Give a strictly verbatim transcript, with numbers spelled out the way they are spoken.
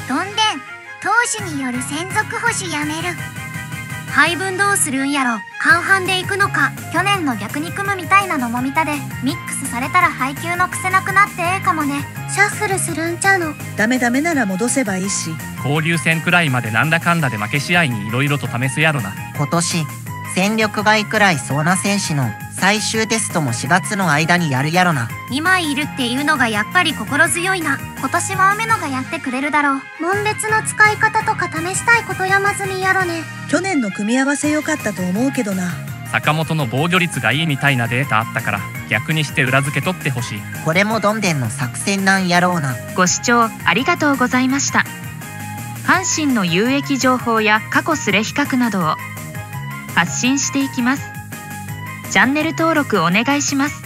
どんでん、投手による専属保守やめる。 配分どうするんやろ。半々でいくのか。去年の逆に組むみたいなのも見たで、ミックスされたら配球の癖なくなってええかもね。 シャッフルするんちゃうの。 ダメダメなら戻せばいいし。 交流戦くらいまでなんだかんだで負け試合にいろいろと試すやろな。 今年戦力外くらいそうな選手の最終テストもしがつの間にやるやろな。 にまいいるっていうのがやっぱり心強いな。今年は雨野がやってくれるだろう。 門別の使い方とか試したいこと山積みやろね。 去年の組み合わせ良かったと思うけどな。 坂本の防御率がいいみたいなデータあったから逆にして裏付け取ってほしい。 これもどんでんの作戦なんやろうな。 ご視聴ありがとうございました。阪神の有益情報や過去スレ比較などを発信していきます。チャンネル登録お願いします。